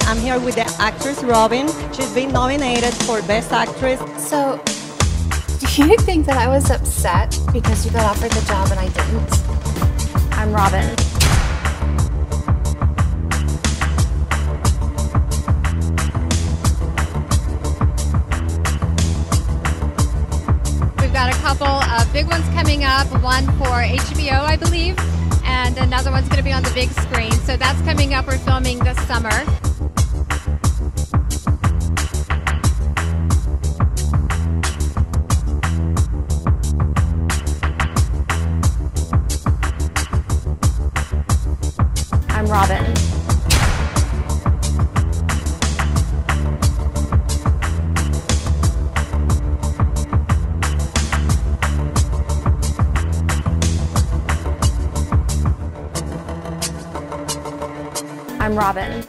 I'm here with the actress Robyn. She's been nominated for Best Actress. So, do you think that I was upset because you got offered the job and I didn't? I'm Robyn. We've got a couple of big ones coming up, one for HBO, I believe, and another one's going to be on the big screen. So that's coming up. We're filming this summer. I'm Robyn. I'm Robyn.